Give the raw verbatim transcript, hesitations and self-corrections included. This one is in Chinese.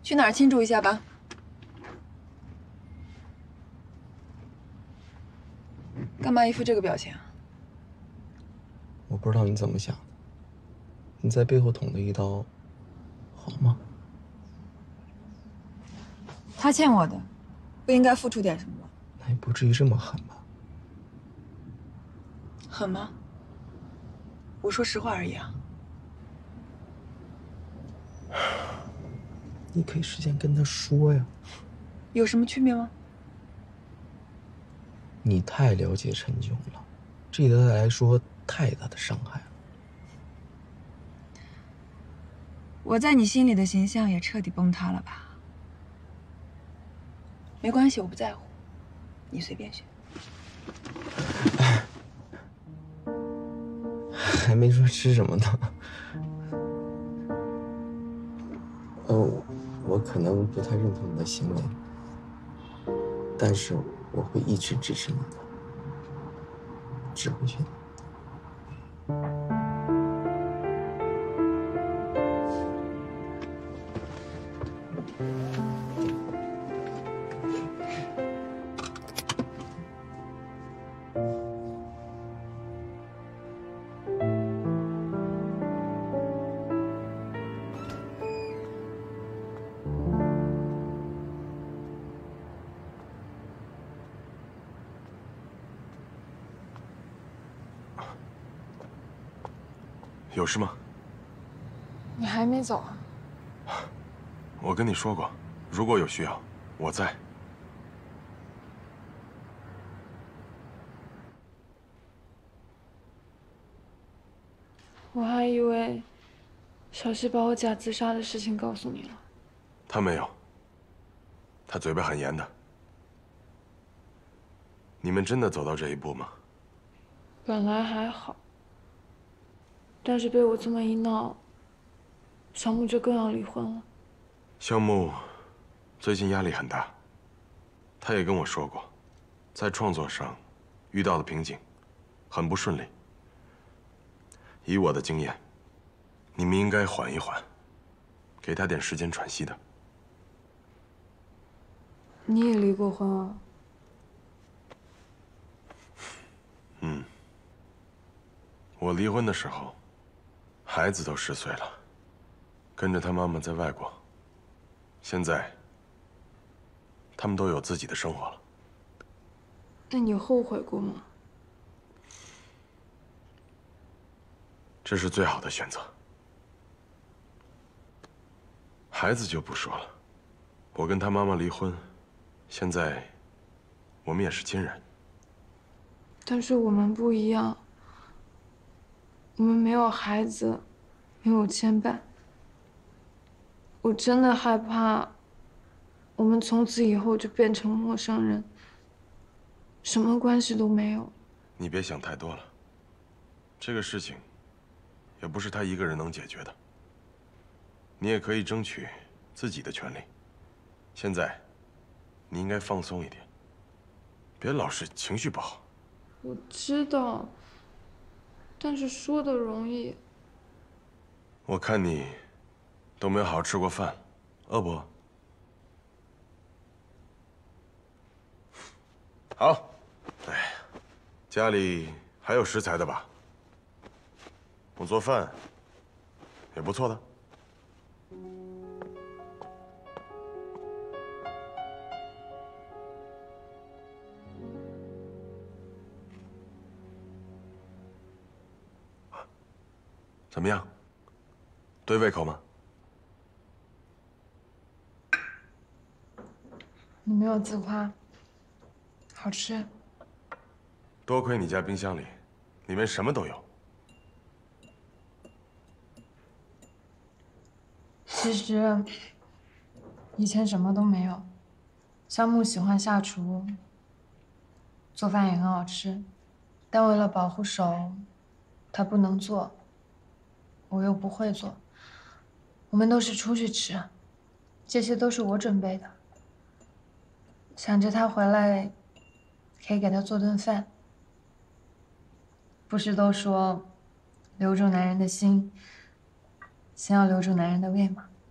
去哪儿庆祝一下吧？干嘛一副这个表情啊？ 我不知道你怎么想的，你在背后捅了一刀，好吗？ 他欠我的，不应该付出点什么吗？ 那也不至于这么狠吧？ 狠吗？我说实话而已啊。 你可以事先跟他说呀。 有什么区别吗？ 你太了解陈炯了，这对他来说太大的伤害了。 我在你心里的形象也彻底崩塌了吧？没关系，我不在乎，你随便选。 还没说吃什么呢。呃，我可能不太认同你的行为，但是我会一直支持你的，只会选你。 有事吗？ 你还没走啊？ 我跟你说过，如果有需要，我在。 我还以为小西把我假自杀的事情告诉你了。 他没有，他嘴巴很严的。你们真的走到这一步吗？ 本来还好，但是被我这么一闹，小木就更要离婚了。 项目最近压力很大，他也跟我说过，在创作上遇到了瓶颈，很不顺利。以我的经验，你们应该缓一缓，给他点时间喘息的。 你也离过婚啊？ 嗯，我离婚的时候，孩子都十岁了，跟着他妈妈在外国。现在，他们都有自己的生活了。 那你后悔过吗？ 这是最好的选择。孩子就不说了，我跟他妈妈离婚，现在我们也是亲人。 但是我们不一样，我们没有孩子，没有牵绊。我真的害怕，我们从此以后就变成陌生人，什么关系都没有。 你别想太多了，这个事情也不是他一个人能解决的。你也可以争取自己的权利。现在，你应该放松一点，别老是情绪不好。 我知道，但是说的容易。 我看你都没有好好吃过饭，饿不饿？好，哎，家里还有食材的吧？我做饭也不错的。怎么样？对胃口吗？ 你没有自夸，好吃。 多亏你家冰箱里，里面什么都有。 其实以前什么都没有。香木喜欢下厨，做饭也很好吃，但为了保护手，他不能做，我又不会做。我们都是出去吃，这些都是我准备的。想着他回来，可以给他做顿饭。不是都说，留住男人的心，先要留住男人的胃吗？